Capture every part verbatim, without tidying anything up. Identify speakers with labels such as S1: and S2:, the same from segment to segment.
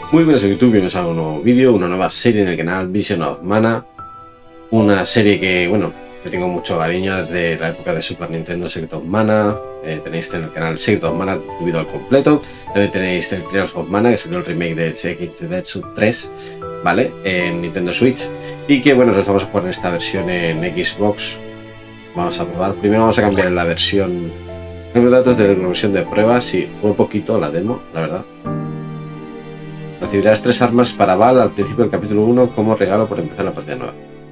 S1: Muy buenas en YouTube, bienvenidos a un nuevo vídeo, una nueva serie en el canal Vision of Mana. Una serie que, bueno, le tengo mucho cariño desde la época de Super Nintendo, Secret of Mana. Eh, tenéis en el canal Secret of Mana subido al completo. También tenéis el Trials of Mana, que es el remake de Sekitsu tres, ¿vale? En Nintendo Switch. Y que, bueno, nos vamos a jugar en esta versión en Xbox. Vamos a probar. Primero vamos a cambiar la versión. Tengo datos de la versión de prueba. Sí, un poquito la demo, la verdad. Recibirás tres armas para Val al principio del capítulo uno como regalo por empezar la partida nueva.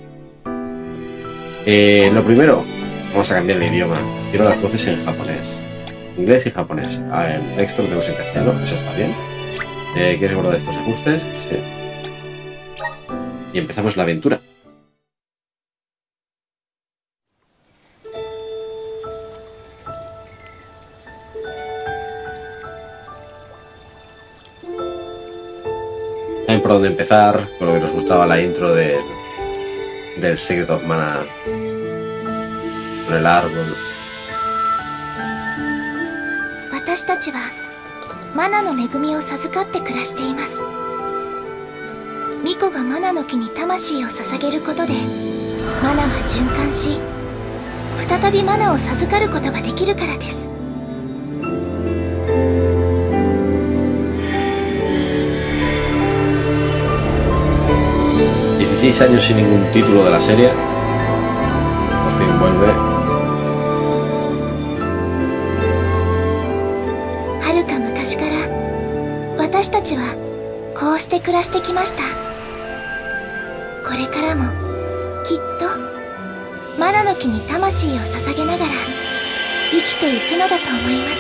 S1: Eh, lo primero, vamos a cambiar el idioma. Quiero las voces en japonés, inglés y japonés. Ah, el texto lo tenemos en castellano, eso está bien. Eh, ¿Quieres guardar estos ajustes? Sí. Y empezamos la aventura. Saben por dónde empezar, con lo que nos gustaba la intro del, del Secret of Mana, con el árbol.
S2: 私たちはマナの恵みを授かって暮らしています。巫女がマナの木に魂を捧げることでマナは循環し、再びマナを授かることができるからです。
S1: dieciséis años sin ningún título de la serie. Por fin vuelve.
S2: 遥か昔から私たちはこうして暮らしてきました。これからもきっとマナの木に魂を捧げながら生きていくのだと思います。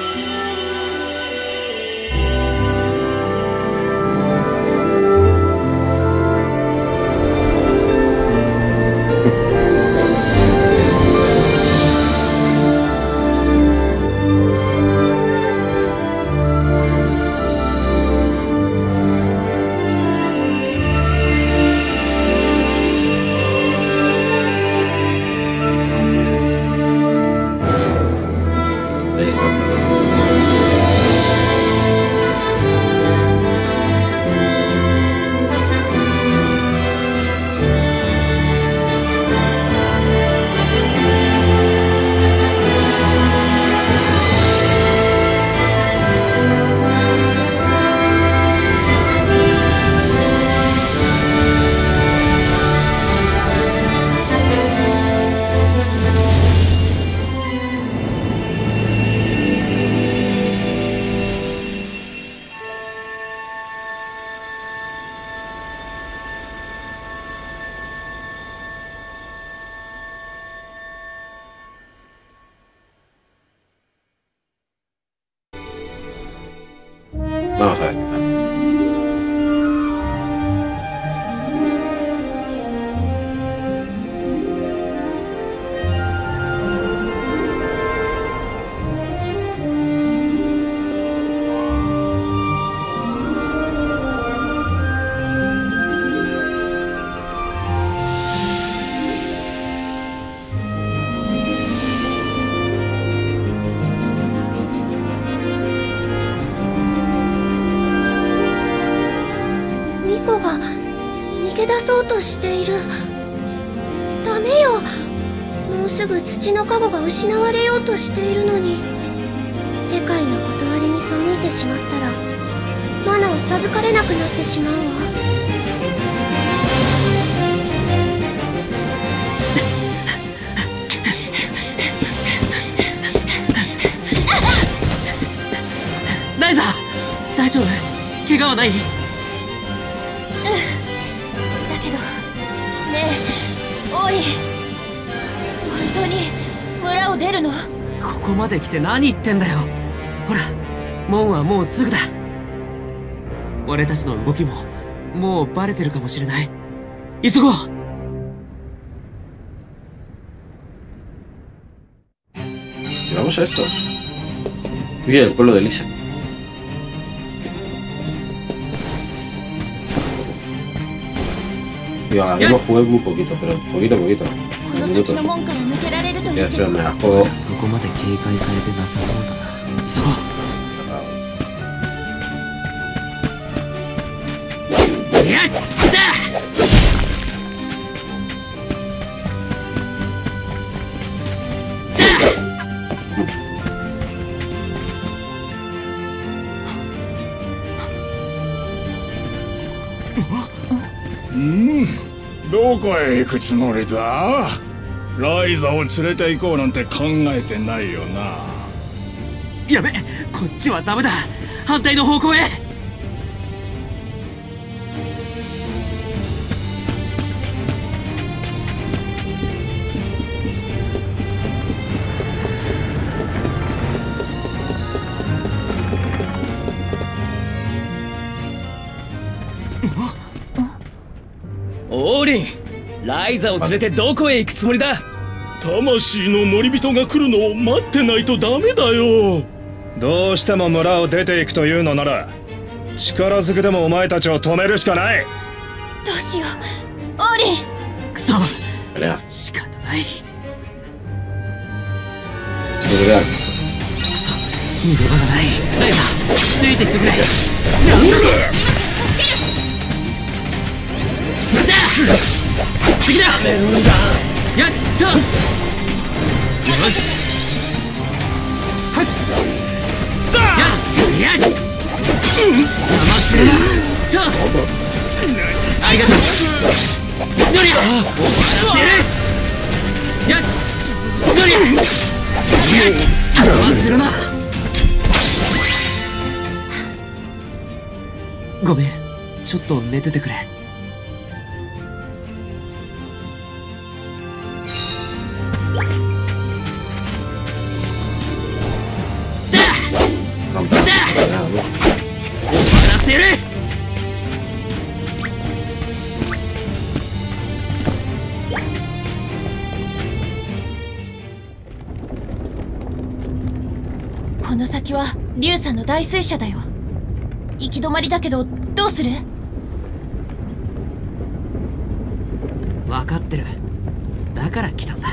S1: Vamos a ver qué tal.
S2: としている。ダメよ。もうすぐ土の加護が失われようとしているのに、世界の断りに背いてしまったらマナを授かれなくなってしまうわ。
S3: ライザー、大丈夫？怪我はない？
S2: 本当に村を出るの？
S3: ここまで来て何言ってんだよ。ほら、門はもうすぐだ。俺たちの動きももうバレてるかもしれない。急ごう。
S1: Vamos a estos. Mira, el pueblo de Lisa. Tío, ahora mismo jugué muy poquito, pero poquito, poquito. Minutos. Ya, espera, me la juego.
S4: うん、どこへ行くつもりだ？ライザを連れて行こうなんて考えてないよな。
S3: やべ、こっちはダメだ。反対の方向へ。
S5: オーリン、ライザを連れてどこへ行くつもりだ？
S4: 魂の森人が来るのを待ってないとダメだよ。どうしても村を出ていくというのなら、力ずくでもお前たちを止めるしかない。
S2: どうしよう、オーリン。
S3: クソ、
S1: あれや。
S3: 仕方ない。
S1: それだ。
S3: クソ、逃げ場がない。ライザ、ついてきてくれ。なんだろう。次だ。やったよし。はっやっやっ邪魔するなと。ありがとう。どりゃ終わらせる。やっどりゃ邪魔するな。ごめん、ちょっと寝ててくれ。
S2: この先はリュウさんの大水車だよ。行き止まりだけどどうする？
S3: 分かってる。だから来たんだ。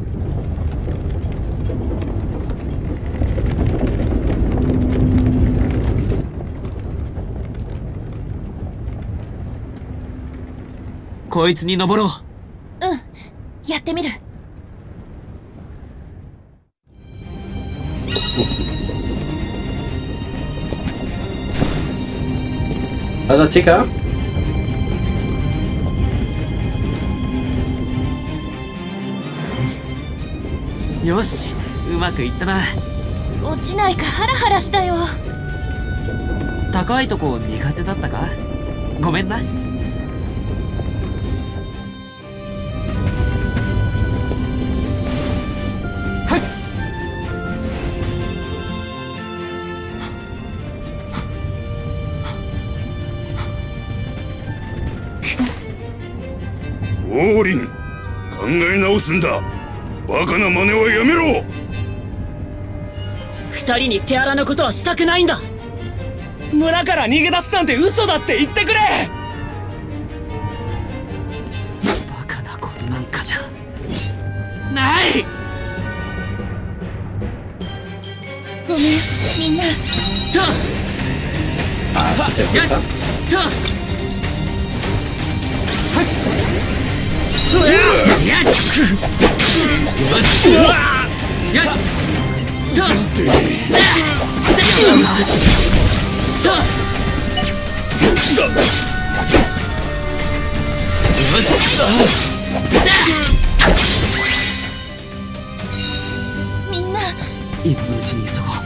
S3: こいつに登ろう。
S2: うん、やってみる。
S1: ¿Pasa, chica?
S3: よし、うまくいったな。
S2: 落ちないかハラハラしたよ。
S3: 高いとこ苦手だったか？ごめんな。
S4: オーリン、考え直すんだ。バカな真似はやめろ。
S5: 二人に手荒なことはしたくないんだ。村から逃げ出すなんて嘘だって言ってくれ。
S3: バカなことなんかじゃない。
S2: ごめん、みんな。
S3: と
S1: Ah, sí se
S3: やっ
S1: escucha.
S3: とそややっよしやっとだだとよしだ
S2: みんな。
S3: 今のうちに急ごう。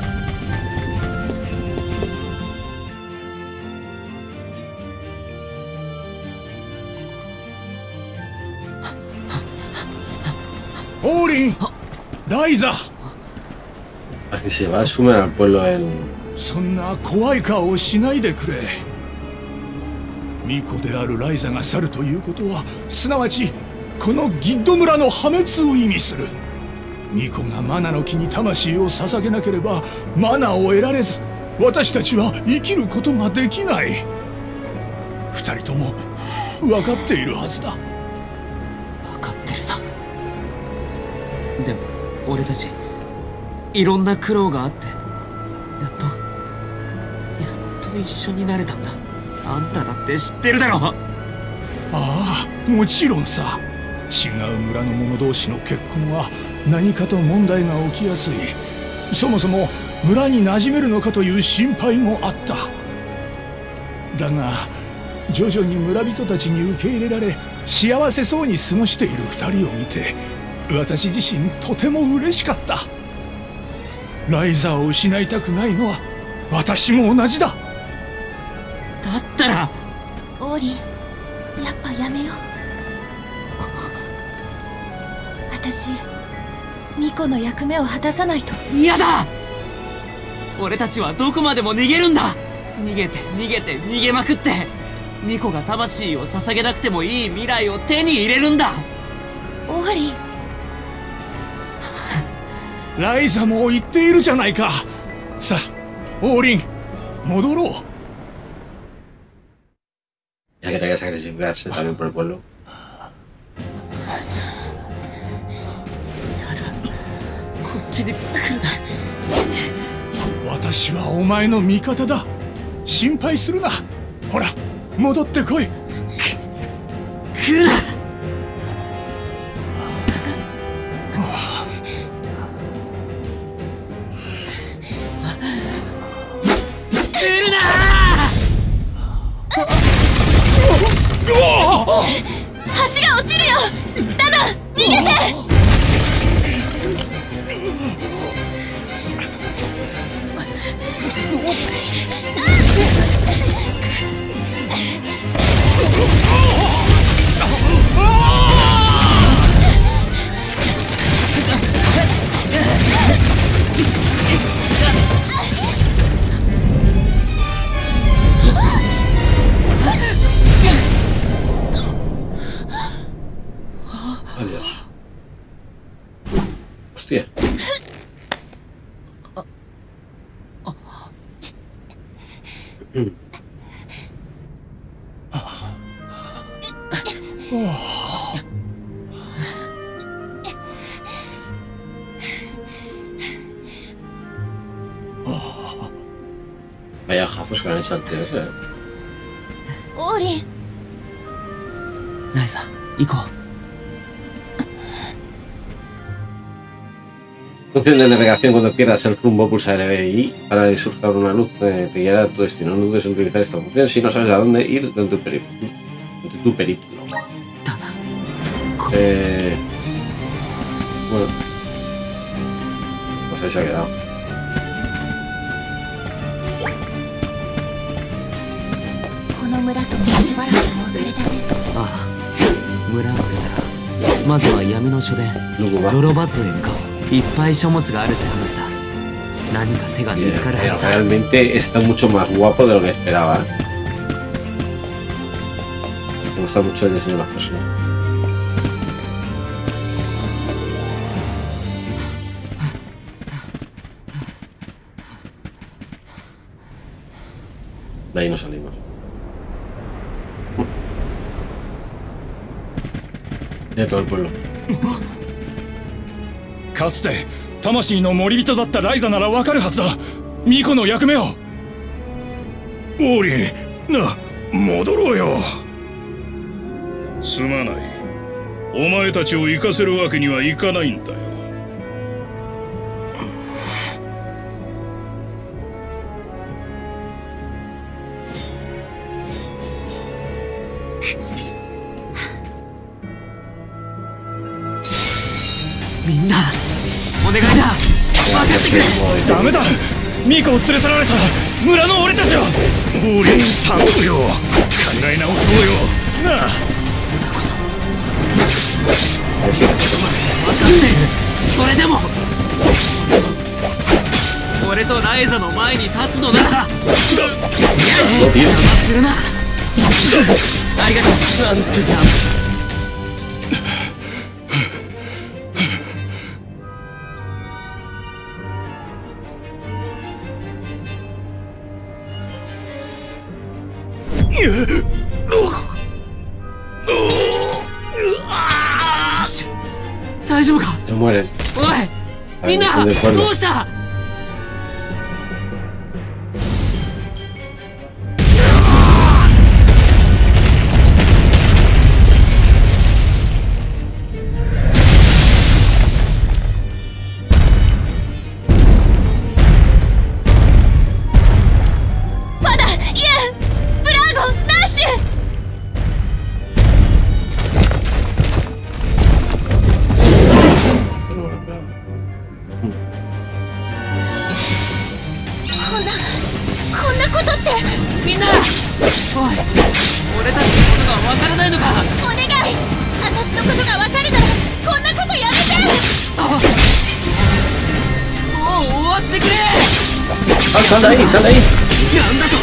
S4: オーリン、ライザ。
S1: A que se va a sumar al pueblo en.
S4: そんな怖い顔をしないでくれ。巫女であるライザが去るということは、すなわちこのギッド村の破滅を意味する。巫女がマナの木に魂を捧げなければマナを得られず、私たちは生きることができない。二人とも分かっているはずだ。
S3: 分かってるさ。でも俺たちいろんな苦労があってやっとやっと一緒になれたんだ。あんただって知ってるだろ。
S4: ああ、もちろんさ。違う村の者同士の結婚は何かと問題が起きやすい。そもそも村に馴染めるのかという心配もあった。だが徐々に村人たちに受け入れられ幸せそうに過ごしている二人を見て、私自身とても嬉しかった。ライザーを失いたくないのは私も同じだ。
S3: だったら
S2: オーリン、やっぱやめよう。私ミコの役目を果たさないと。
S3: 嫌だ。俺たちはどこまでも逃げるんだ。逃げて逃げて逃げまくって、ミコが魂を捧げなくてもいい未来を手に入れるんだ。
S2: オーリン、
S4: ライザも言っているじゃないか。さあオーリン、戻ろう。
S1: Ya que tengas que sacrificarse también por el pueblo.
S3: こっちに来るな。
S4: 私はお前の味方だ。心配するな。ほら戻ってこい。
S3: 来るな。来るな。
S2: 橋が落ちるよ。ダナ、逃げて。
S1: Adiós. Hostia. Vaya jazos que le han hecho al tío ese.
S2: オーリン、
S3: ライザ、行こう。
S1: Función de navegación: cuando pierdas el rumbo, pulsa L B I para que surja una luz que te guiará a tu destino. No dudes en utilizar esta función si no sabes a dónde ir en tu periplo. En tu periplo. Eh, bueno, pues ahí se ha quedado.
S2: この村ともしばらくお別れだね。
S3: ああ、村を出たらまずは闇の書殿ロロバッツへ向かおう。いっぱい書物があるって話だ。何か手が見つかるはずだ。
S1: Realmente está mucho más guapo de lo que esperaba. Me gusta mucho el diseño de las personas. De ahí no salimos. De todo el pueblo.
S4: かつて魂の森人だったライザならわかるはずだ。ミコの役目を。オーリン、な、戻ろうよ。
S6: すまない。お前たちを行かせるわけにはいかないんだよ。
S3: みんなお願いだ。分かってくれ。
S4: ダメだ。ミコを連れ去られたら村の俺たちは。オーリン、頼むよ。考え直そうよ。なあ。
S3: 分かってる。それでも俺とライザの前に立つのなら邪魔するな。ありがとう。なんてじゃん。大丈夫か。おい、みんなどうした。
S2: ファダ、イエン、ブラーゴン、ナッシュ。 こんなことって。
S3: みんな、おい、俺たちのことがわからないのか。
S2: お願い、私のことがわかるならこんなことやめて。
S3: そう、もう終わってくれ。
S1: あ、sal de ahí, sal de ahí。
S3: なんだと。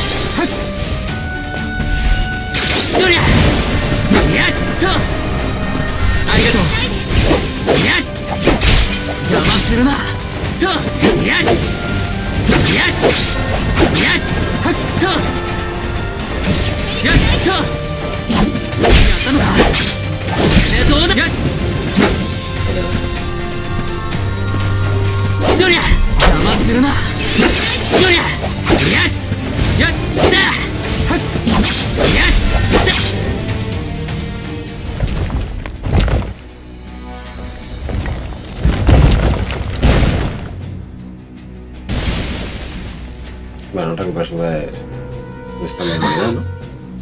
S3: どりゃ、やっと。ありがとう。やっ、邪魔するな。と、やっ、やっ、やっ、はっと。やっと。やったのか。え、どうだ。やっ。どりゃ、邪魔するな。どりゃ、やっ、やった。はっ、やった。
S1: Bueno, recupera su vez esta movilidad, ¿no?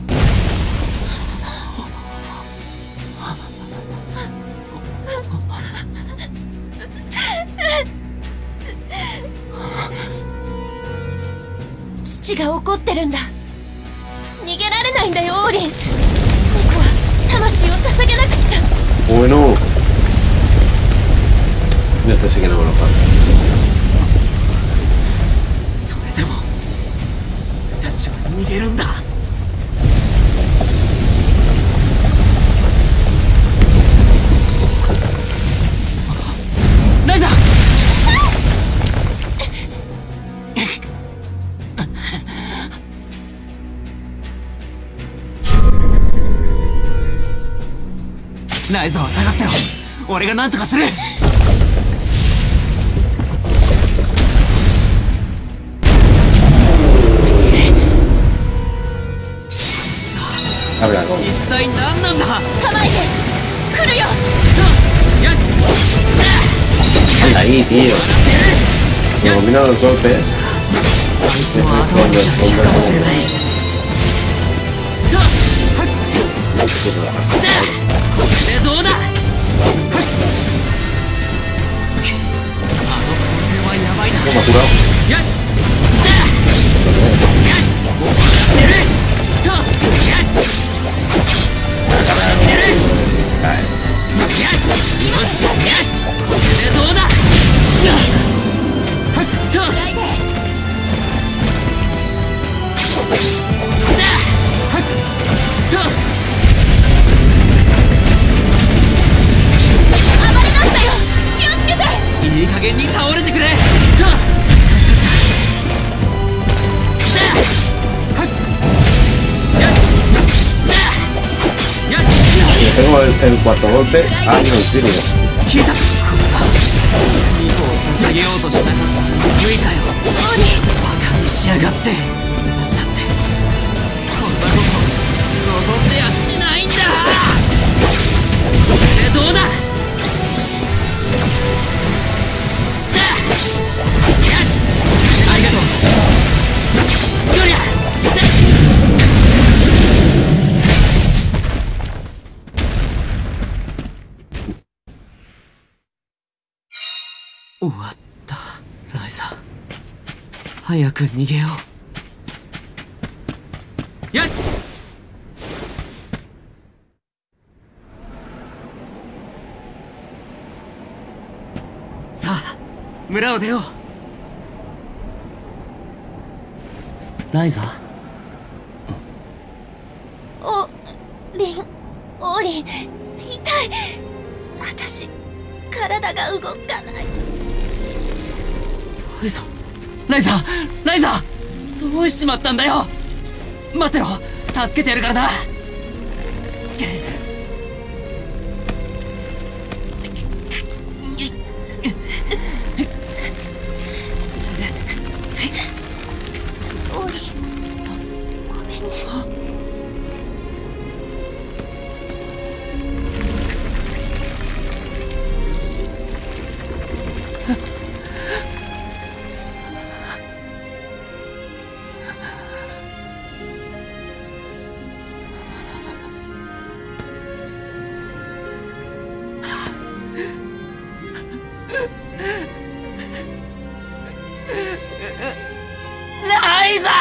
S2: 父が怒ってるんだ。逃げられないんだよ、オーリン。ミコは魂を捧げなくっちゃ。
S1: Bueno, este sí que no me lo pasa.
S3: それでも俺たちは逃げるんだ。ライザー、ライザーは下がってろ。俺が何とかする。
S1: Habla con.
S3: 一体何なんだ。
S2: 構えて、来るよ。
S3: やっ、
S1: Sal de ahí, tío. Me combina los golpes.
S3: あいつも頭に効くかもしれない。と、はっ、これでどうだ。はっ、あの構成はやばいな。
S1: ¿Cómo ha curado?
S3: やっ、やっ、もうやってる。と、やっ、やってる。
S1: Cae.
S3: やっ、よし、やっ、これでどうだ。はっと、だ、はっと。
S2: 暴れ出したよ、気をつけて。
S3: いい加減に倒れてくれ。と、だ、はっ、やっ、だ、やっ。
S1: Le pego el, el cuarto golpe. Ah, no, el tiro.
S3: 消えた。これはミコを捧げようとしなかった無理かよ。
S2: オーリン、
S3: バカにしやがって。私だってこんなこと望んでやしないんだ。これでどうだ。だ、やっ、ありがとう。どりゃ、だ、終わった。ライザー、早く逃げよう。やっ、さあ村を出よう。ライザー、
S2: オーリン、オーリン、痛い。私、体が動かない。
S3: ライザー、ライザー、ライザー、どうしちまったんだよ。待ってろ、助けてやるからな。
S2: オーリン、ごめんね。
S3: ラライザー。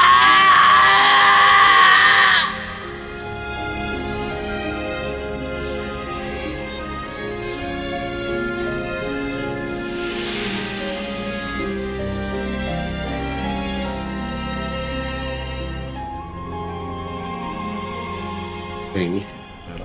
S1: Reinicio, ¿verdad?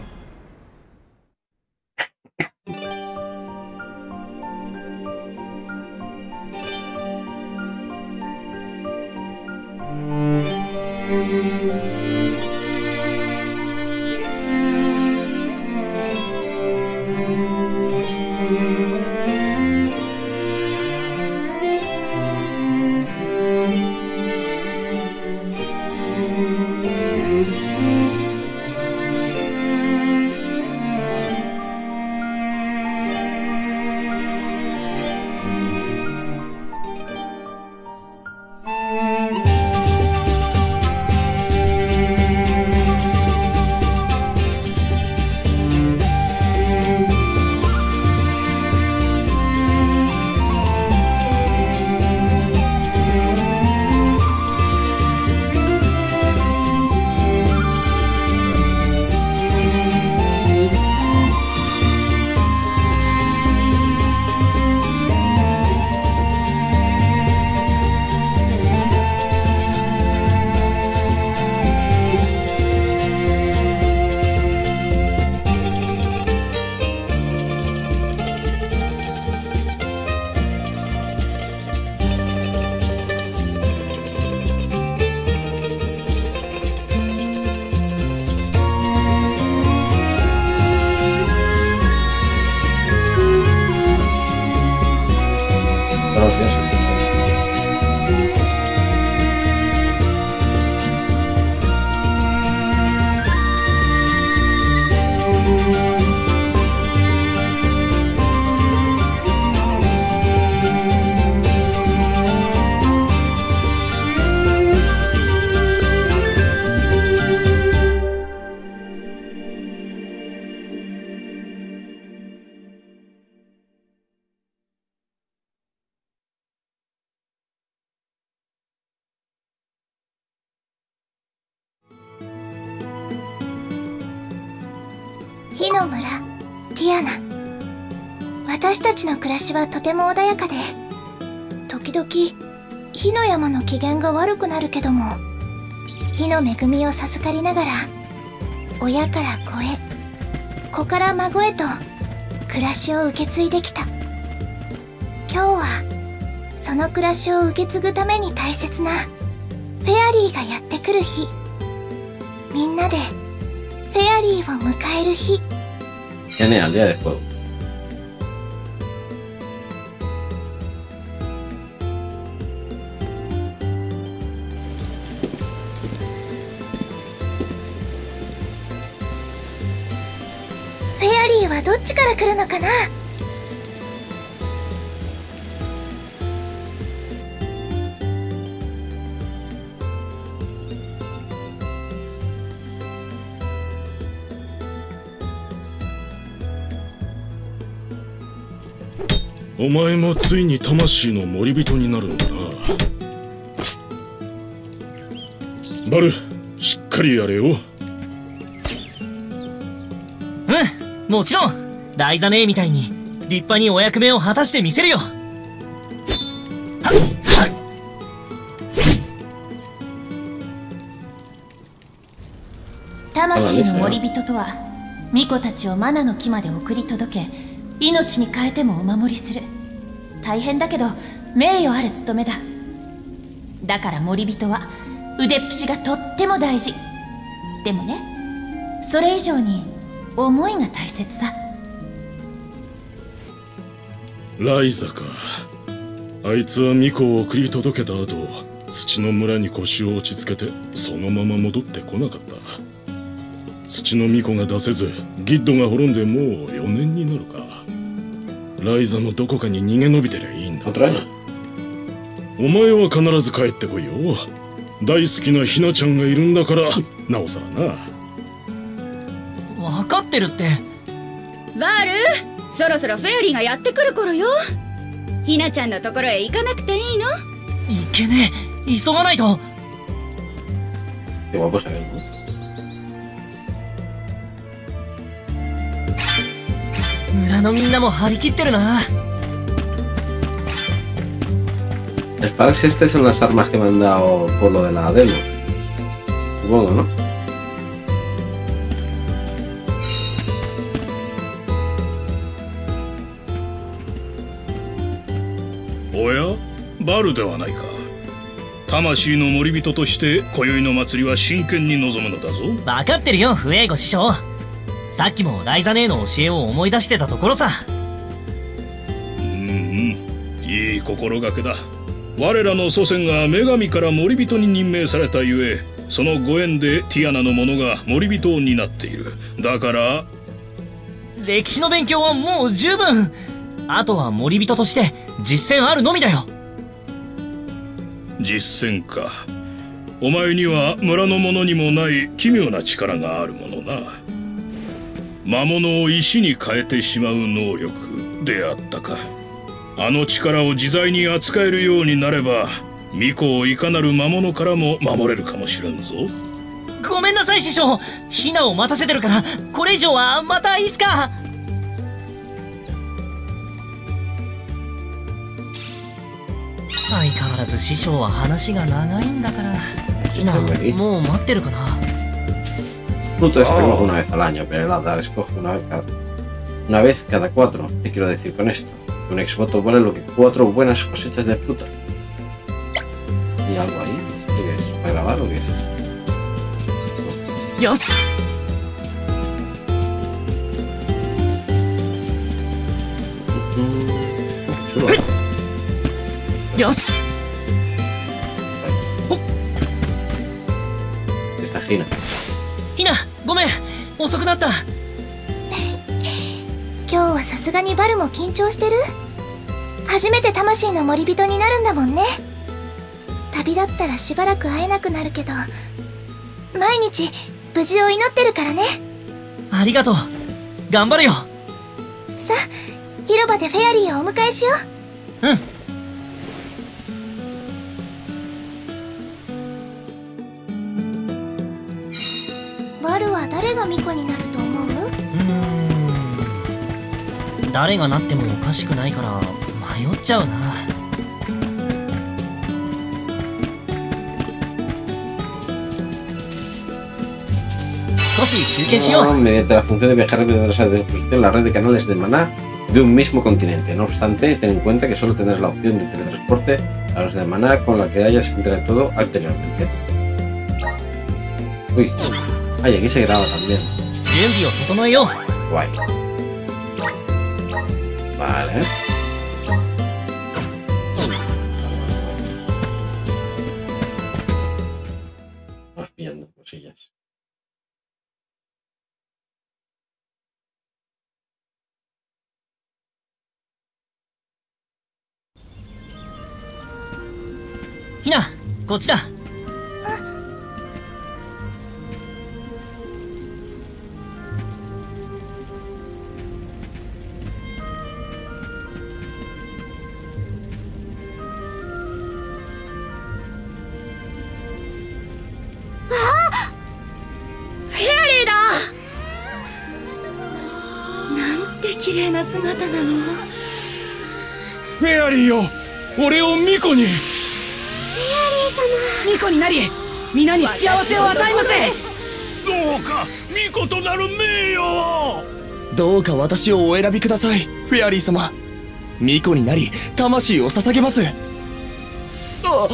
S2: 火の村、ティアナ。私たちの暮らしはとても穏やかで、時々火の山の機嫌が悪くなるけども、火の恵みを授かりながら、親から子へ、子から孫へと暮らしを受け継いできた。今日はその暮らしを受け継ぐために大切なフェアリーがやってくる日。みんなでフェアリーを迎える日。
S1: Tiene al día después.
S2: フェアリーはどっちから来るのかな？
S6: お前もついに魂の森人になるんだな。バル、しっかりやれよ。
S5: うん、もちろんライザ姉みたいに立派にお役目を果たしてみせるよ。はっはっ。
S7: 魂の森人とは巫女たちをマナの木まで送り届け、命に変えてもお守りする。大変だけど名誉ある務めだ。だから森人は腕っぷしがとっても大事。でもね、それ以上に思いが大切さ。
S6: ライザか。あいつは巫女を送り届けた後、土の村に腰を落ち着けてそのまま戻ってこなかった。土の巫女が出せずギッドが滅んでもうよねんになるか。ライザのどこかに逃げ延びてりゃいいんだ。お前は必ず帰ってこいよ。大好きなひなちゃんがいるんだからなおさらな。
S5: 分かってるって。
S8: バール、そろそろフェアリーがやってくる頃よ。ひなちゃんのところへ行かなくていいの？
S5: いけねえ、急がないと。
S1: Qué guapo se ve, ¿no? El Sparks este son las armas que me han dado por lo de la demo. Supongo, ¿no?
S6: Oya, Baru ではないか。魂の森人として今宵の祭りは真剣に臨むのだぞ。
S5: 分かってるよ、フエーゴ師匠。さっきもライザ姉の教えを思い出してたところさ。
S6: うんうん、いい心がけだ。我らの祖先が女神から森人に任命されたゆえ、そのご縁でティアナの者が森人を担っている。だから
S5: 歴史の勉強はもう十分。あとは森人として実践あるのみだよ。
S6: 実践か。お前には村の者にもない奇妙な力があるものな。魔物を石に変えてしまう能力であったか。あの力を自在に扱えるようになれば、巫女をいかなる魔物からも守れるかもしれんぞ。
S5: ごめんなさい師匠、ヒナを待たせてるから、これ以上はまたいつか。相変わらず師匠は話が長いんだから。ヒナ、もう待ってるかな。
S1: Pluto es recoge una vez al año, pero el Hada escoge una vez cada, una vez cada cuatro. ¿Qué quiero decir con esto? Que un exvoto vale lo que cuatro buenas cosechas de fruta. ¿Y algo ahí? ¿Esto qué es? ¿Para grabar o qué es?
S5: ¡Yosh!
S1: Chulo.
S5: ¡Yosh!
S1: Esta Gina.
S5: ヒナ、ごめん、遅くなった。
S2: 今日はさすがにバルも緊張してる？初めて魂の森人になるんだもんね。旅立ったらしばらく会えなくなるけど、毎日無事を祈ってるからね。
S5: ありがとう。頑張るよ。さ
S2: あ、広場でフェアリーをお迎えしよう。
S5: うん。
S2: バルは誰が巫女になると思う？う
S5: ーん、誰がなってもおかしくないから迷っちゃうな。少し休憩しよう。
S1: Mediante la función de viajar rápido de la disposición la red de canales de maná de un mismo continente. No obstante, ten en cuenta que solo tendrás la opción de teletransporte a los de maná con la que hayas interactuado anteriormente. Uy. Ay, aquí se graba también. Guay. Vale. Vamos pillando cosillas.
S5: Hina, こっちだ。
S8: 綺麗な姿なの。
S4: フェアリーよ、俺を巫女に。フェアリー
S8: 様、巫女になり皆に幸せを与えませ。
S6: どうか巫女となる名誉を。
S9: どうか私をお選びください、フェアリー様。巫女になり魂を捧げます。ああ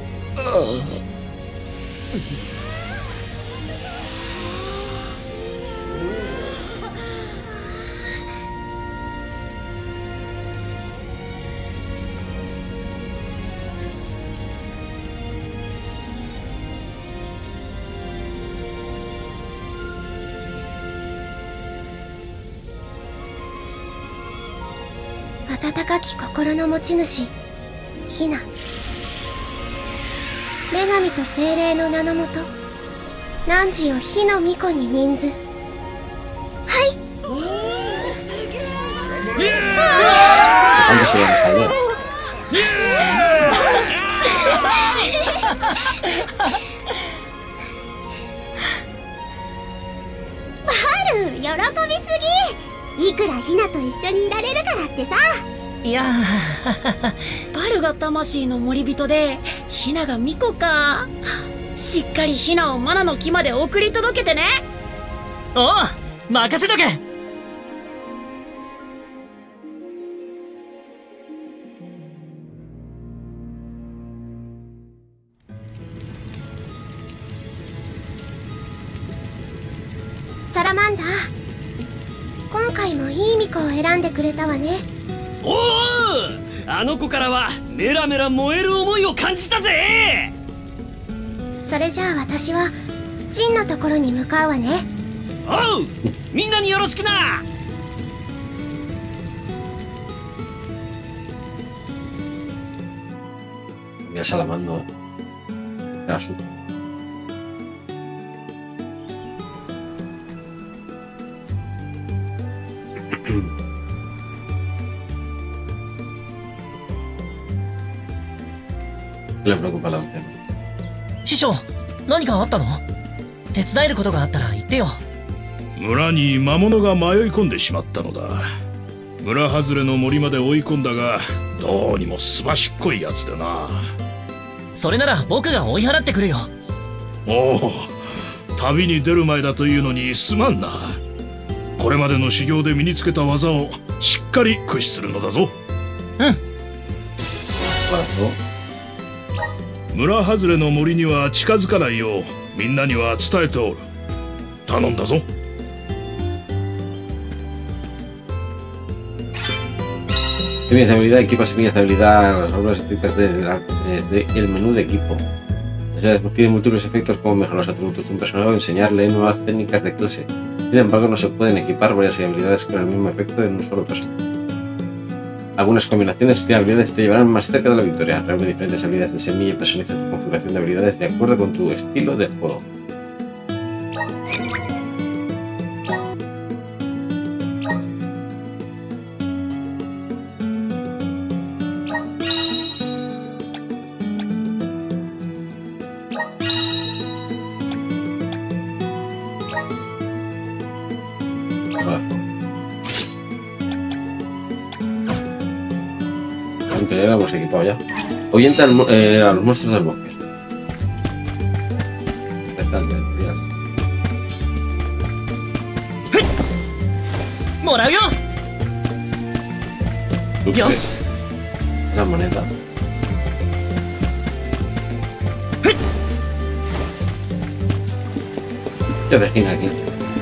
S2: 温かき心の持ち主、ヒナ。女神と精霊の名のもと、汝を火の巫女に任ず。はい。
S1: ¿Cuándo se van a salir?
S10: 喜びすぎ。いくらヒナと一緒にいられるからってさ。
S7: いや
S8: バルが魂の森人でヒナがミコか。しっかりヒナをマナの木まで送り届けてね。
S5: おう、任せとけ。
S10: サラマンダー、今回もいいミコを選んでくれたわね。
S3: おお、あの子からはメラメラ燃える思いを感じたぜ。
S10: それじゃあ私はジンのところに向かうわね。
S3: おう、みんなによろしくな。
S1: Ya se la mando. Era su. Le preocupa la anciana.
S5: 師匠、何かあったの？手伝えることがあったら言ってよ。
S6: 村に魔物が迷い込んでしまったのだ。村外れの森まで追い込んだが、どうにもすばしっこいやつでな。
S5: それなら僕が追い払ってくるよ。
S6: おお、旅に出る前だというのにすまんな。これまでの修行で身につけた技をしっかり駆使するのだぞ。
S5: うん。
S6: 村外れの森には近づかないようみんなには伝えておる。頼んだぞ。
S1: Semillas de habilidad, equipa semillas de habilidad a las obras estrictas del menú de equipo. Tiene múltiples efectos como mejorar los atributos de un personaje o enseñarle nuevas técnicas de clase. Sin embargo, no se pueden equipar varias habilidades con el mismo efecto en un solo personaje. Algunas combinaciones de habilidades te llevarán más cerca de la victoria. Reúne diferentes habilidades de semilla y personaliza tu configuración de habilidades de acuerdo con tu estilo de juego. Ya lo hemos equipado ya. Ahuyenta al, eh, a los monstruos del bosque. Están días.
S5: ¡Morayo! ¡Dios!
S1: La moneda. ¿Qué ves, Hina, aquí?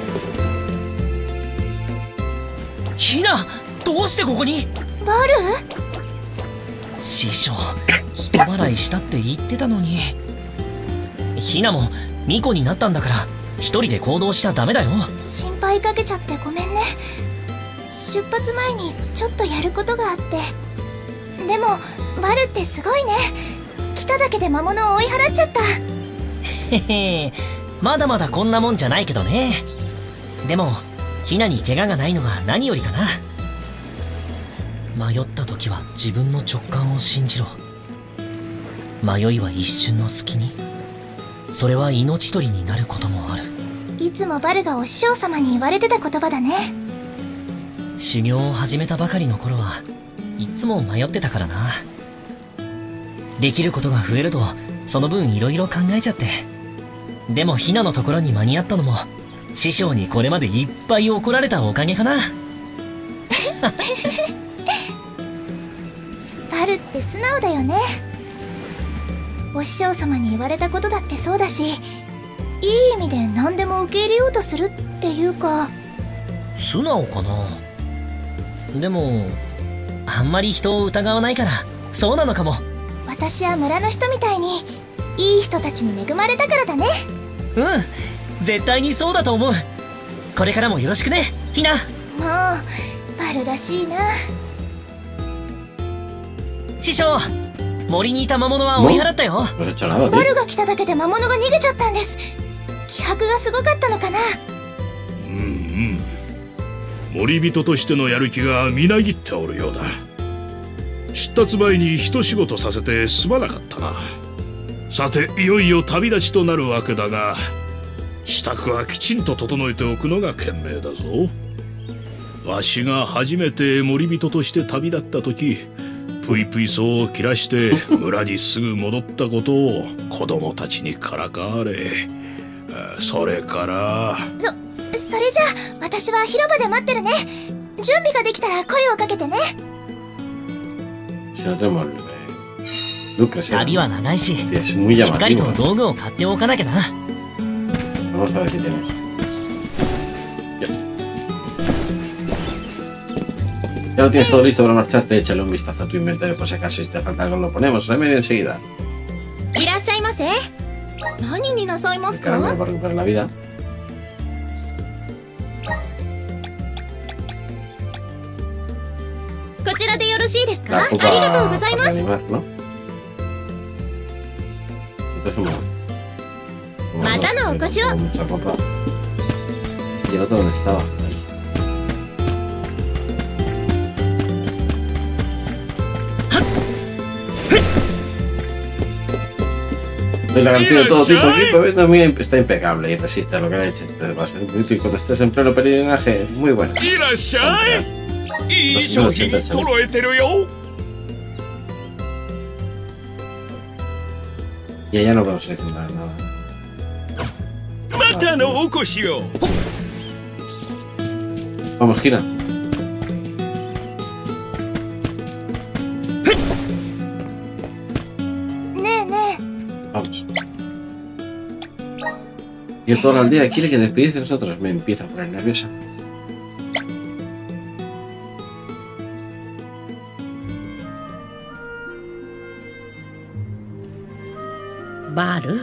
S5: ¡Hina! ¿Dónde estáここに?
S2: ¡Baru!
S5: 師匠、人払いしたって言ってたのに。ヒナもミコになったんだから一人で行動しちゃダメだよ。
S2: 心配かけちゃってごめんね。出発前にちょっとやることがあって。でもバルってすごいね。来ただけで魔物を追い払っちゃった。
S5: へへ、まだまだこんなもんじゃないけどね。でもヒナに怪我がないのが何よりかな。迷った時は自分の直感を信じろ。迷いは一瞬の隙に、それは命取りになることもある。
S2: いつもバルがお師匠様に言われてた言葉だね。
S5: 修行を始めたばかりの頃はいつも迷ってたからな。できることが増えるとその分いろいろ考えちゃって。でもヒナのところに間に合ったのも師匠にこれまでいっぱい怒られたおかげかな。
S2: バルって素直だよね。お師匠様に言われたことだってそうだし、いい意味で何でも受け入れようとするっていうか。
S5: 素直かな。でもあんまり人を疑わないからそうなのかも。
S2: 私は村の人みたいにいい人たちに恵まれたからだね。
S5: うん、絶対にそうだと思う。これからもよろしくね、ヒナ。
S2: もうバルらしいな。
S5: 師匠、森にいた魔物は追い払ったよ。
S2: バルが来ただけで魔物が逃げちゃったんです。気迫がすごかったのかな。
S6: うんうん、森人としてのやる気がみなぎっておるようだ。出立前に一仕事させてすまなかったな。さていよいよ旅立ちとなるわけだが、
S4: 支度はきちんと整えておくのが賢明だぞ。わしが初めて森人として旅立った時、ぷいぷい草を切らして村にすぐ戻ったことを子供たちにからかわれ、それから
S2: そそれじゃあ私は広場で待ってるね。準備ができたら声をかけてね。
S5: 旅は長いし、しっかりと道具を買っておかなきゃな。
S1: Vamos a ver qué tienes. Ya. Ya lo tienes todo listo para marcharte. Échale un vistazo a tu inventario por si acaso. Si te falta algo lo ponemos. Remedio enseguida.
S10: いらっしゃいませ。何になさいますか？
S1: El caramelo para recuperar la vida.
S10: こちらでよろしいですか？
S1: La
S10: あり
S1: copa
S10: がとうござい
S1: para
S10: ます。
S1: animar, ¿no? Entonces un momento.
S10: またのお越しを。
S1: Mucha copa. Y el otro dónde estaba. Doy la garantía de todo tipo de equipo, viendo muy está impecable y resiste a lo que le eches. Te va a ser muy útil cuando estés en pleno peregrinaje. Muy bueno. Y allá no podemos seleccionar nada. Vamos, gira. Vamos. Y toda la aldea quiere que despedirse de nosotros. Me empieza a poner nerviosa.
S11: Baru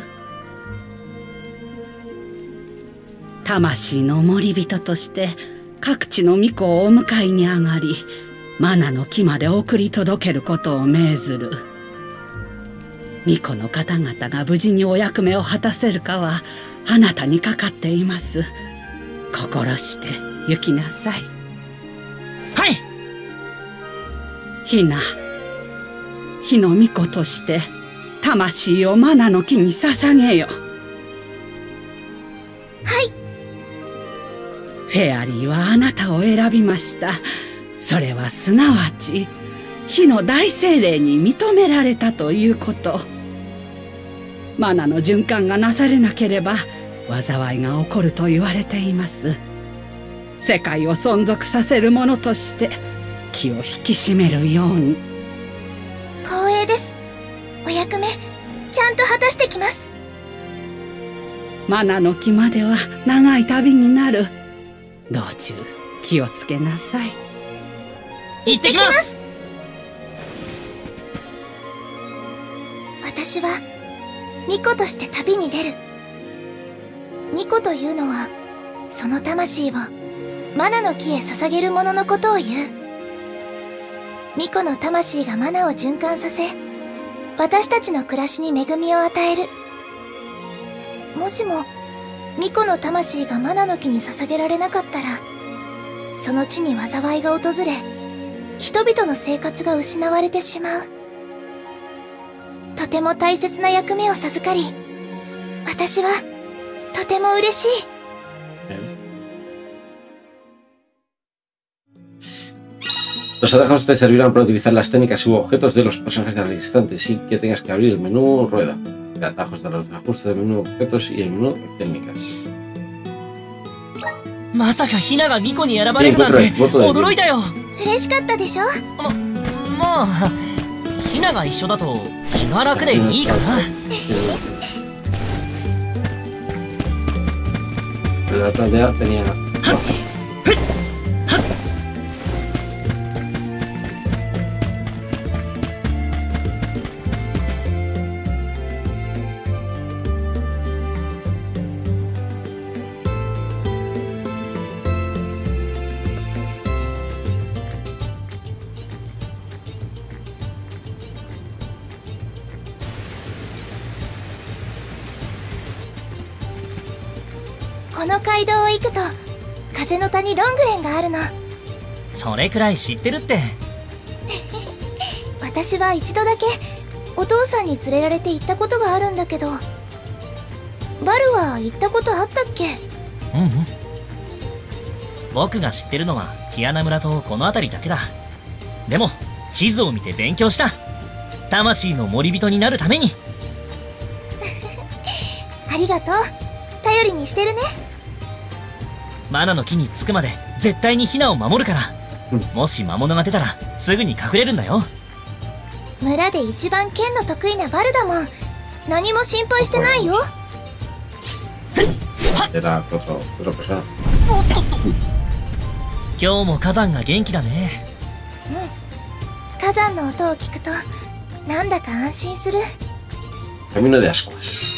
S11: 魂の森人として各地の巫女をお迎えに上がり、マナの木まで送り届けることを命ずる。巫女の方々が無事にお役目を果たせるかはあなたにかかっています。心して行きなさい。
S5: はい。
S11: ひな、火の巫女として魂をマナの木に捧げよ。
S2: はい。
S11: フェアリーはあなたを選びました。それはすなわち火の大精霊に認められたということ。マナの循環がなされなければ災いが起こると言われています。世界を存続させるものとして気を引き締めるように。
S2: 光栄です。お役目ちゃんと果たしてきます。
S11: マナの木までは長い旅になる。道中気をつけなさい。
S5: 行ってきます。
S2: 私は巫女として旅に出る。巫女というのはその魂をマナの木へ捧げる者のことを言う。巫女の魂がマナを循環させ、私たちの暮らしに恵みを与える。もしも巫女の魂がマナの木に捧げられなかったら、その地に災いが訪れ、人々の生活が失われてしまう。とても大切な役目を授かり、私はとても嬉しい。
S1: Los atajos te servirán para utilizar las técnicas u objetos de los personajes al instante, sin que tengas que abrir el menú rueda. Atajos de los ajustes del menú objetos y el menú técnicas.
S5: まさかヒナが巫女に選ばれるなんて驚いたよ。
S2: 嬉しかったでしょ。
S5: ま、まあヒナが一緒だと気が楽でいいかな。
S1: La aldea tenía dos. .
S2: この街道を行くと風の谷ロングレンがあるの。
S5: それくらい知ってるって。
S2: 私は一度だけお父さんに連れられて行ったことがあるんだけど、 バルは行ったことあったっけ？
S5: うんうん。僕が知ってるのはティアナ村とこの辺りだけだ。でも地図を見て勉強した。魂の森人になるために。
S2: ありがとう。頼りにしてるね。
S5: マナの木に着くまで絶対にヒナを守るから、うん、もし魔物が出たらすぐに隠れるんだよ。
S2: 村で一番剣の得意なバルだもん。何も心配してないよ。
S5: 今日も火山が元気だね。
S2: うん。火山の音を聞くとなんだか安心する。
S1: Camino de Ascuas。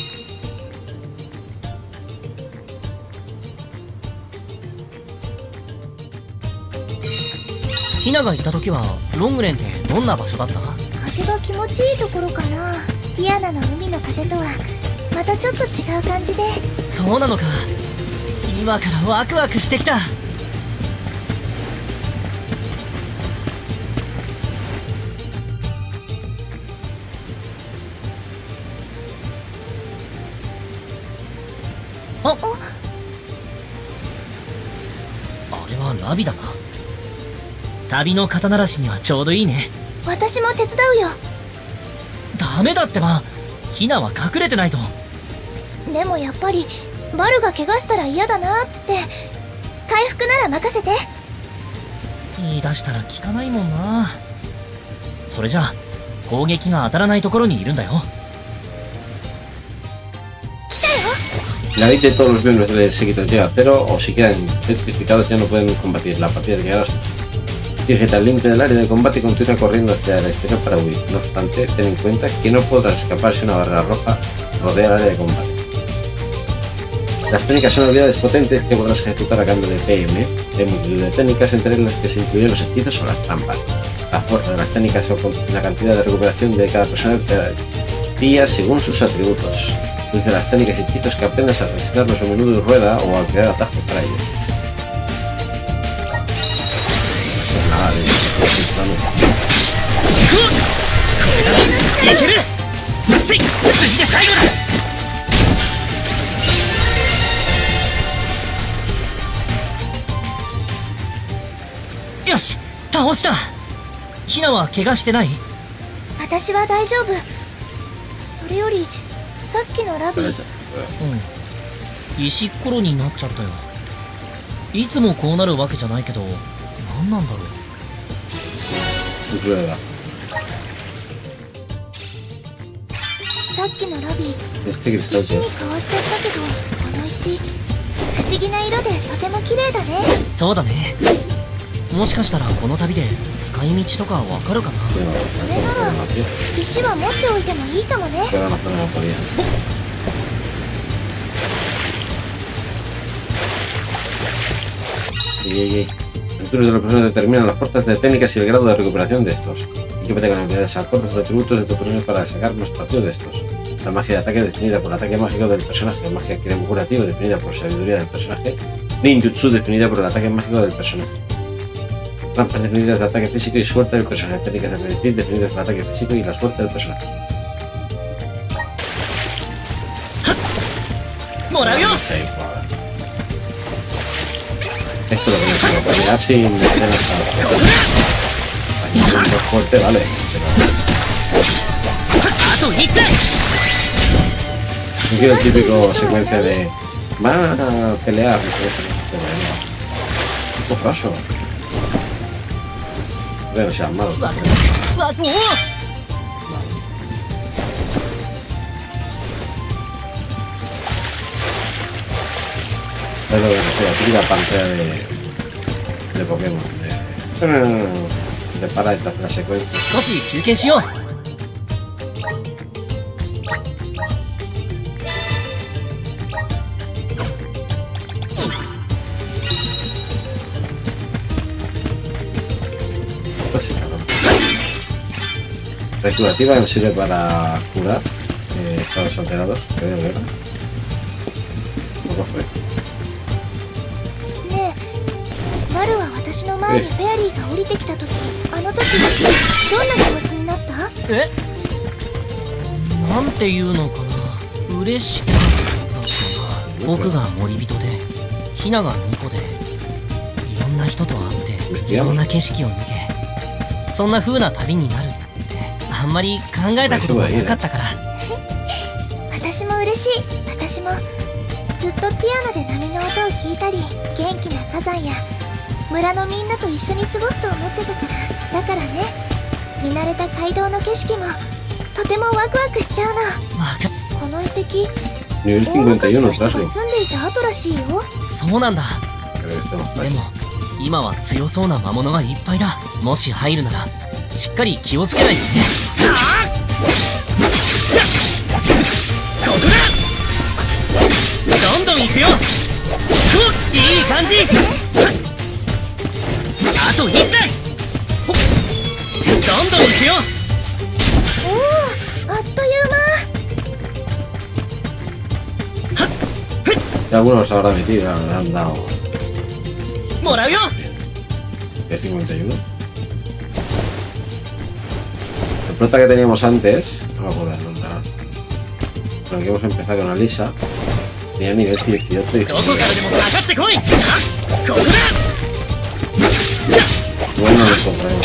S5: ヒナがいた時はロングレンってどんな場所だった？
S2: 風が気持ちいいところかな。ティアナの海の風とはまたちょっと違う感じで。
S5: そうなのか。今からワクワクしてきた。あっ、あれはラビだな。旅の肩慣らしにはちょうどいいね。
S2: 私も手伝うよ。
S5: ダメだってば。ヒナは隠れてないと。
S2: でもやっぱりバルが怪我したら嫌だなって。回復なら任せて。
S5: 言い出したら聞かないもんな。それじゃあ攻撃が当たらないところにいるんだよ。
S2: 来たよ。
S1: La ley de todos los miembros del séquito llega a cero, o si quedan petrificados ya no pueden combatir. La partida llega a dirigirte al límite del área de combate y continúa corriendo hacia el exterior para huir. No obstante, ten en cuenta que no podrás escapar si una barrera roja rodea el área de combate. Las técnicas son habilidades potentes que podrás ejecutar a cambio de P M. Hay multitud de técnicas, entre las que se incluyen los hechizos o las trampas. La fuerza de las técnicas o la cantidad de recuperación de cada personaje varía según sus atributos. Desde las técnicas y hechizos que aprendas a asesinarlos a menudo y rueda o a crear atajos para ellos. Esto es nada de
S5: よし、倒した。ヒナは怪我してない？
S2: 私は大丈夫。それよりさっきのラビー。うん、
S5: 石っころになっちゃったよ。いつもこうなるわけじゃないけど、何なんだろう。
S2: さっきのラビー、石に変わっちゃったけど、この石不思議な色でとても綺麗だね。
S5: そうだね。もしかしたらこの旅で使い道とかわかるかな。
S2: それなら石は持っておいてもいいかもね。
S1: Los turnos de los personajes determinan las fuerzas de técnicas y el grado de recuperación de estos. Equípate con habilidades acordes o atributos de tu personaje para sacar más partido de estos. La magia de ataque definida por el ataque mágico del personaje, magia curativo definida por sabiduría del personaje, ninjutsu definida por el ataque mágico del personaje. Trampas definidas de ataque físico y suerte del personaje, técnicas de predecir definidas por el ataque físico y la suerte del personaje. Esto lo que me tirar sin meter hasta un más fuerte, vale. Pero... no quiero el típico secuencia de van a pelear. Un pocaso. Bueno, sean malos. Es lo que me la típica pantalla de, de Pokémon. De, de para y te hace la secuencia. Esta sí está. La curativa nos sirve para curar eh, estados alterados. Creo que era. ¿Cómo fue?
S2: バルは私の前にフェアリーが降りてきた時、あの時どんな気持ちになった？
S5: え？なんていうのかな。嬉しかった。 僕が森人でヒナが巫女で、いろんな人と会っていろんな景色を見て、そんな風な旅になるってあんまり考えたことがなかったから。
S2: 私も嬉しい。私もずっとティアナで波の音を聞いたり、元気な火山や村のみんなと一緒に過ごすと思ってたから。だからね、見慣れた街道の景色もとてもワクワクしちゃうの。この遺跡、大昔の人が住んでいた後らしいよ。
S5: そうなんだ。でも今は強そうな魔物がいっぱいだ。もし入るならしっかり気をつけないとね。ここだ。どんどん行くよ。いい感じ。あといったい。どんどん行くよ。
S2: おお、あっという間。
S1: Ya algunos se habrá metido, le han dado.
S5: ¡Moravio!
S1: Es cincuenta y uno. El prota que teníamos antes, no me acuerdo el nombre ahora. Pero que hemos empezado con Alisa. Tenía nivel dieciocho y diecinueve. Bueno, no lo compraremos.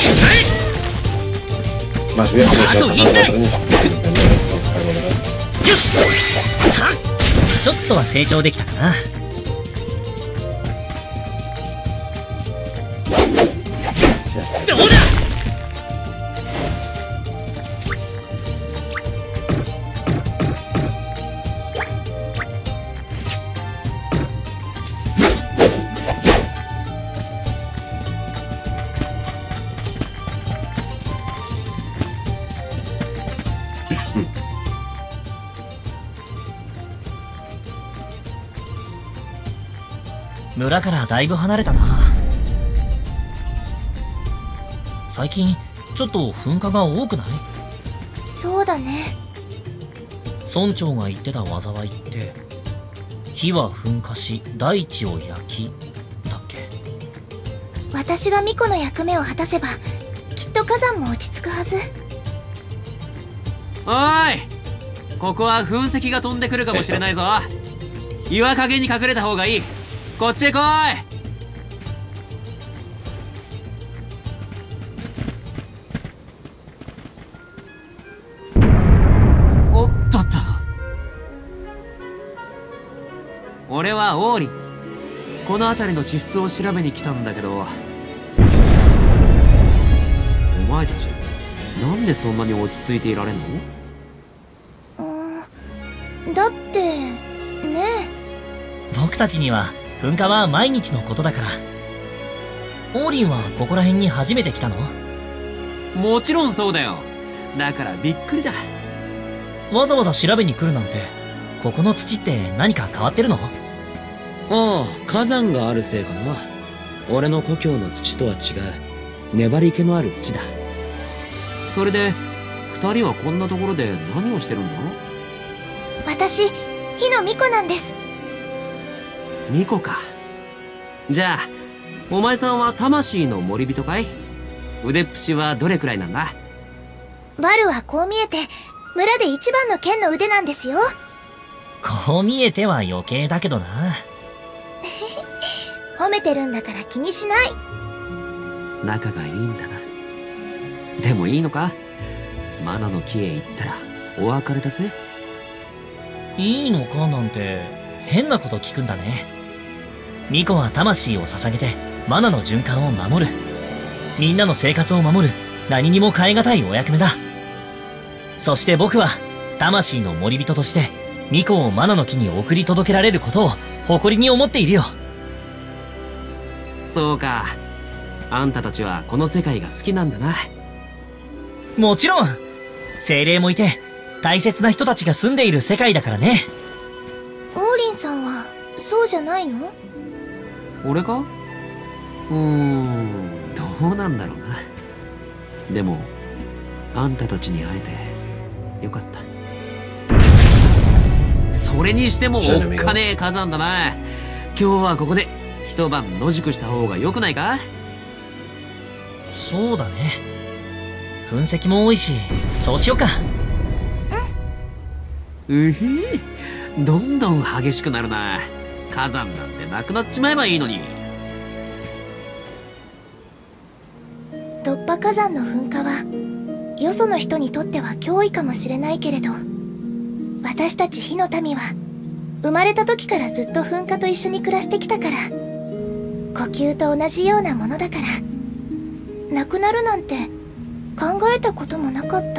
S1: Más viejo que se ha pasado cuatro años.
S5: ちょっとは成長できたかな。どうだ。村からだいぶ離れたな。最近ちょっと噴火が多くない？
S2: そうだね。
S5: 村長が言ってた災いって火は噴火し大地を焼きだっけ？
S2: 私が巫女の役目を果たせばきっと火山も落ち着くはず。
S3: おーい、ここは噴石が飛んでくるかもしれないぞ。岩陰に隠れた方がいい。こっちへ来い。おっとっと。俺はオーリン。この辺りの地質を調べに来たんだけど、お前たちなんでそんなに落ち着いていられんの？
S2: うん、だってね。
S5: 僕たちには噴火は毎日のことだから。オーリンはここら辺に初めて来たの？
S3: もちろんそうだよ。だからびっくりだ。
S5: わざわざ調べに来るなんて、ここの土って何か変わってるの？
S3: ああ、火山があるせいかな。俺の故郷の土とは違う粘り気のある土だ。それで二人はこんなところで何をしてるんだ？
S2: 私、火の巫女なんです。
S3: 巫女か。じゃあお前さんは魂の森人かい？腕っぷしはどれくらいなんだ？
S2: バルはこう見えて村で一番の剣の腕なんですよ。
S5: こう見えては余計だけどな。
S2: 褒めてるんだから気にしない。
S3: 仲がいいんだな。でもいいのか？マナの木へ行ったらお別れだぜ。
S5: いいのかなんて変なこと聞くんだね。巫女は魂を捧げてマナの循環を守る。みんなの生活を守る何にも代え難いお役目だ。そして僕は魂の森人として巫女をマナの木に送り届けられることを誇りに思っているよ。
S3: そうか。あんたたちはこの世界が好きなんだな。
S5: もちろん精霊もいて大切な人たちが住んでいる世界だからね。
S2: オーリンさんはそうじゃないの？
S3: 俺か？うーん、どうなんだろうな。でもあんたたちに会えてよかった。それにしてもおっかねえ火山だな。今日はここで一晩野宿した方がよくないか？
S5: そうだね。噴石も多いし、そうしようか。
S3: うん。うへえ、 どんどん激しくなるな。火山なんてなくなっちまえばいいのに。
S2: 突破火山の噴火はよその人にとっては脅威かもしれないけれど、私たち火の民は生まれた時からずっと噴火と一緒に暮らしてきたから、呼吸と同じようなものだから、なくなるなんて考えたこともなかった。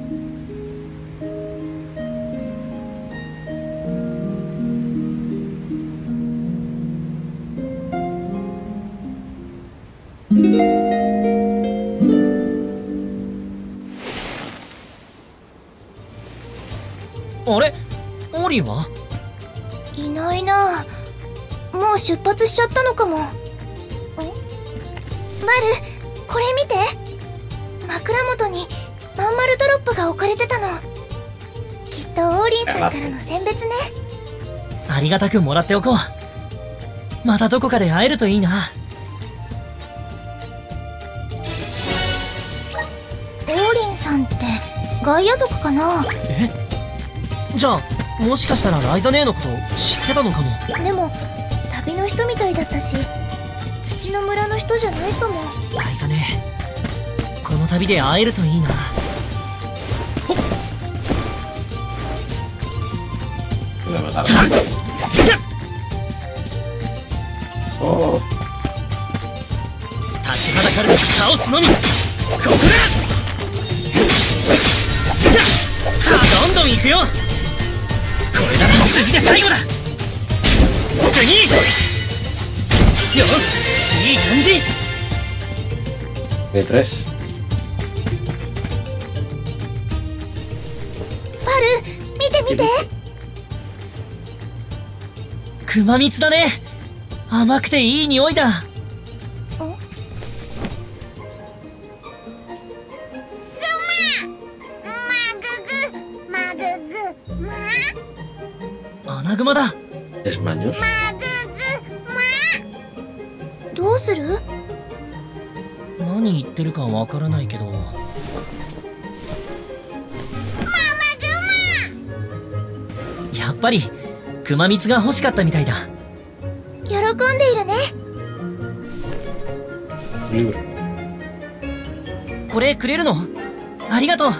S5: あれ、オーリンは？
S2: いないな。もう出発しちゃったのかも。ん？バル、これ見て。枕元にまん丸ドロップが置かれてたの。きっとオーリンさんからの選別ね。
S5: ありがたくもらっておこう。またどこかで会えるといいな。
S2: オーリンさんってガイア族かな？
S5: え？じゃあもしかしたらライザ姉のこと知ってたのかも。
S2: でも旅の人みたいだったし、土の村の人じゃないかも。
S5: ライザ姉、この旅で会えるといいな。ほっ、
S1: お
S5: 立ちはだかる倒すのみ。ここだ。どんどん行くよ。これなら次で最後だ。次。よし、いい感じ。
S1: でトレス。
S2: バル、見て見て。
S5: 熊蜜だね。甘くていい匂いだ。アナグマだ。
S1: エスマニョス。
S2: どうする？
S5: 何言ってるかわからないけど。やっぱり熊蜜が欲しかったみたいだ。
S2: 喜んでいるね。
S5: これくれるの？ありがとう。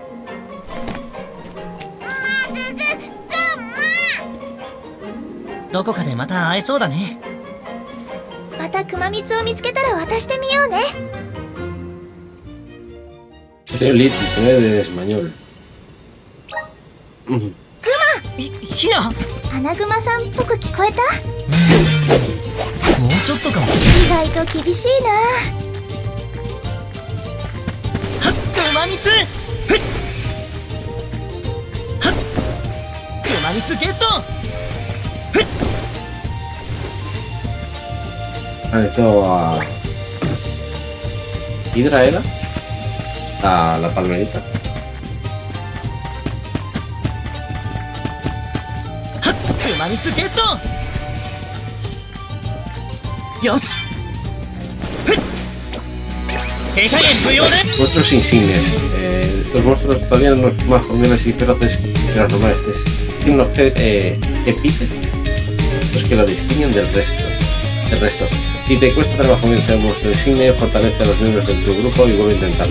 S5: どこかでまた会えそうだね。
S2: また熊蜜を見つけたら渡してみようね。
S1: Tengo el lítico de español.
S2: クマ。
S5: ひ、ひな。
S2: アナグマさんっぽく聞こえた？
S5: もうちょっとかも。
S2: 意外と厳しいな。
S5: はっ、熊蜜。はっ、熊蜜ゲット。
S1: Ah, esto a... Hidra era a la palmerita.
S5: はっ、熊蜜ゲット。よし。手加減不要ね。
S1: Otros insignes. Eh, estos monstruos todavía no son más comunes y feroces que los normales. Tienen unos eh, epítetos que lo distinguen del resto. Del resto. Si te cuesta trabajo vencer a un monstruo insigne, fortalece a los miembros de tu grupo y vuelve a intentarlo.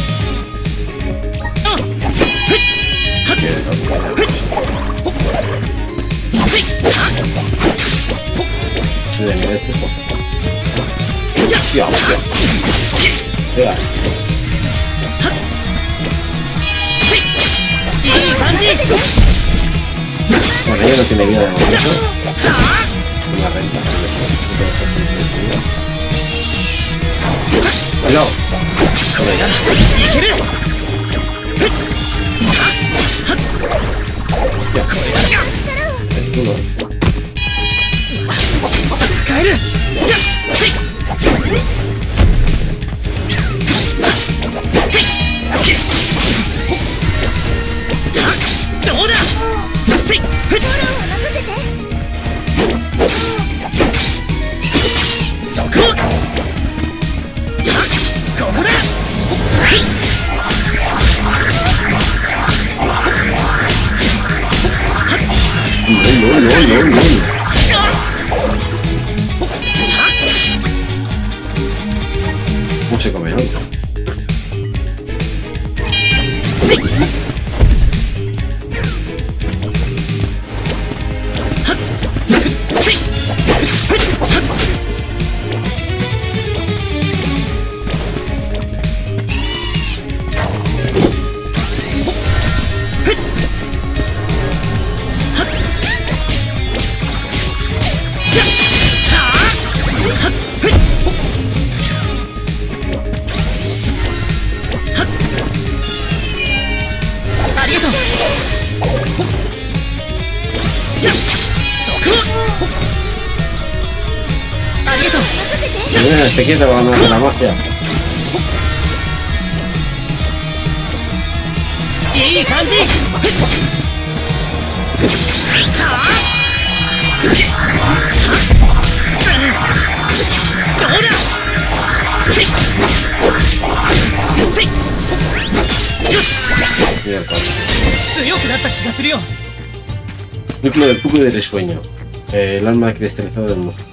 S1: Se le mide el pico. Hostia, hostia. Pega. Bueno, ella no tiene vida de momento. Una renta. Cuidado. Escudo. bien, bien. ¿Cómo se come, no? Esté quieto, vamos a hacer la magia. Núcleo del puco y del sueño. Eh, el alma cristalizada del monstruo.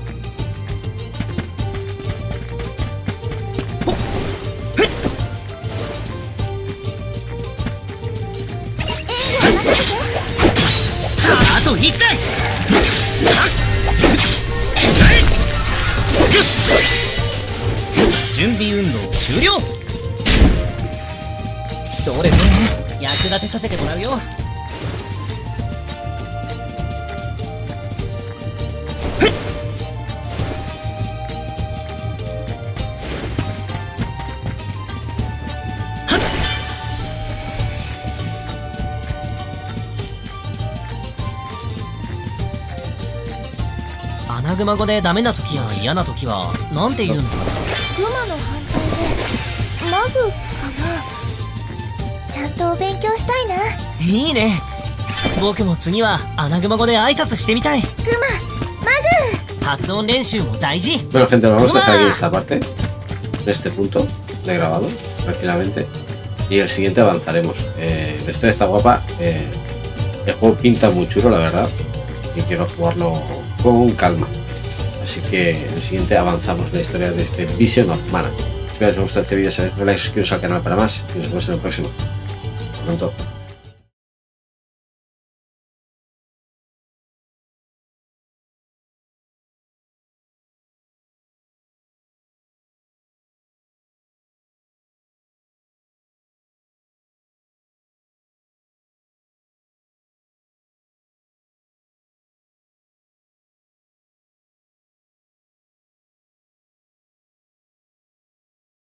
S5: アナグマ語でダメな時や嫌な時はなんて言うのかな。
S2: グマの反対でマグかな。ちゃんと勉強したいな。
S5: いいね。僕も次はアナグマ語で挨拶してみたい。グ
S2: マ、マグ。
S5: 発音練習も大事。
S1: Bueno, gente, nos vamos a dejar aquí en esta parte, en este punto de grabado, tranquilamente. Y el siguiente avanzaremos. Eh, la historia está guapa. Eh, el juego pinta muy chulo, la verdad. Y quiero jugarlo con calma. Así que en el siguiente avanzamos la historia de este Vision of Mana. Espero que os haya gustado este vídeo. Si os ha gustado, like, suscribiros al canal para más. Y nos vemos en el próximo. Hasta pronto.